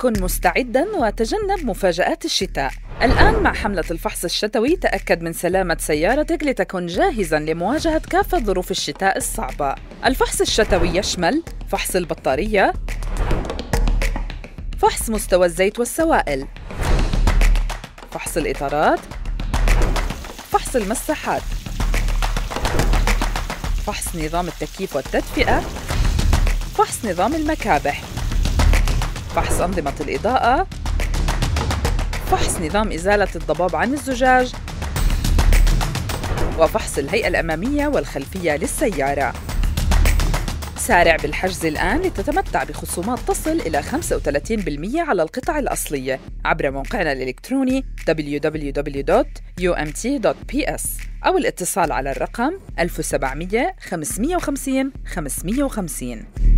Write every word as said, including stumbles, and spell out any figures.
كن مستعداً وتجنب مفاجآت الشتاء. الآن مع حملة الفحص الشتوي تأكد من سلامة سيارتك لتكن جاهزاً لمواجهة كافة ظروف الشتاء الصعبة. الفحص الشتوي يشمل فحص البطارية، فحص مستوى الزيت والسوائل، فحص الإطارات، فحص المساحات، فحص نظام التكييف والتدفئة، فحص نظام المكابح، فحص أنظمة الإضاءة، فحص نظام إزالة الضباب عن الزجاج، وفحص الهيئة الأمامية والخلفية للسيارة. سارع بالحجز الآن لتتمتع بخصومات تصل إلى خمسة وثلاثين بالمئة على القطع الأصلية عبر موقعنا الإلكتروني دبليو دبليو دبليو دوت يو إم تي دوت بي إس أو الاتصال على الرقم ألف وسبعمئة خمسمئة وخمسين خمسمئة وخمسين.